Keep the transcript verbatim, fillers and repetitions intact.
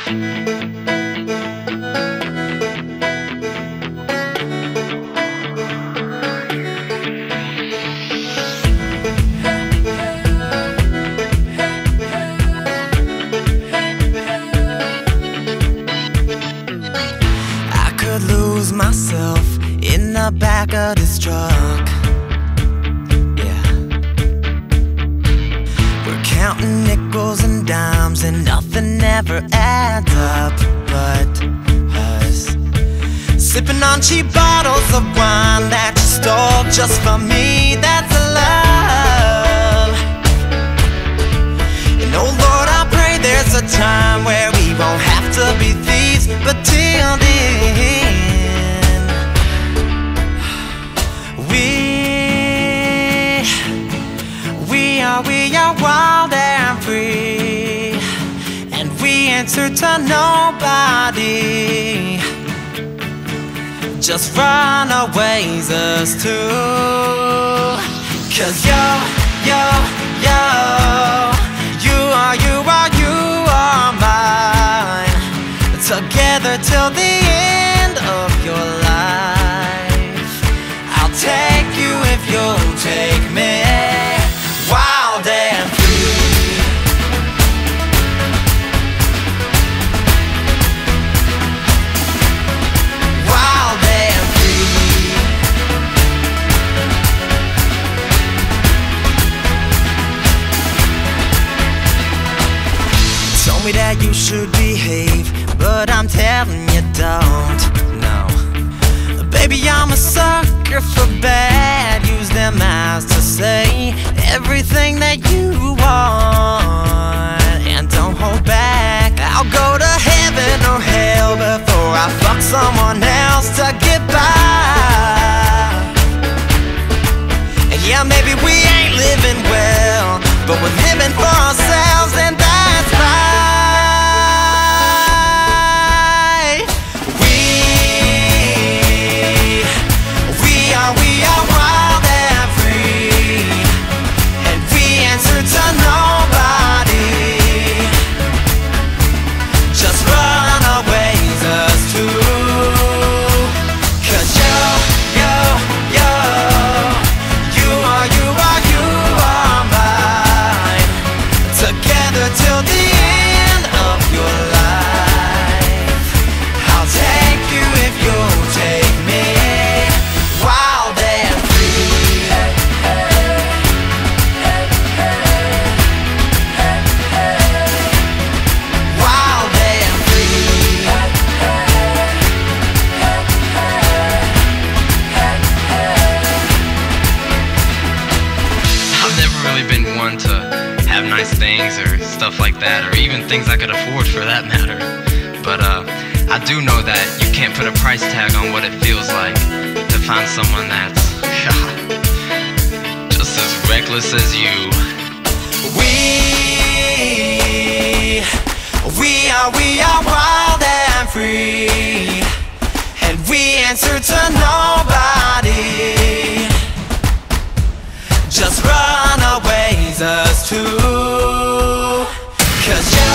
Lose myself in the back of this truck. Yeah, we're counting nickels and dimes and nothing ever adds up but us. Sipping on cheap bottles of wine that you stole just for me. That's love. And oh Lord, I pray there's a time where we won't have to be thieves, but till then We, we are, we are wild and free, and we answer to nobody. Just runaways us two. Cause yo, yo, yo, you are, you are, you are mine. Together till the end of your life. Take you if you'll take me, wild and free. Wild and free. Told me that you should behave, but I'm telling you don't. No, baby, I'm a sucker for bad. Use them eyes to say everything that you want, and don't hold back. I'll go to heaven or hell before I fuck someone else to get by. And yeah, maybe we ain't living well, but we're living for ourselves, and that's right. We We are wild and free, and we answer to nobody. Just runaways us two. Cause yo, yo, yo, you are, you are, you are mine. Together till the end of your life. I'll take you if you'll take me. Wild and free. Wild and free. I've never really been one to have nice things or stuff like that, or even things I could afford for that matter. But uh, I do know that you can't put a price tag on what it feels like to find someone that's just as reckless as you. We, we are, we are wild and free, and we answer to nobody. Just runaways us two. Cause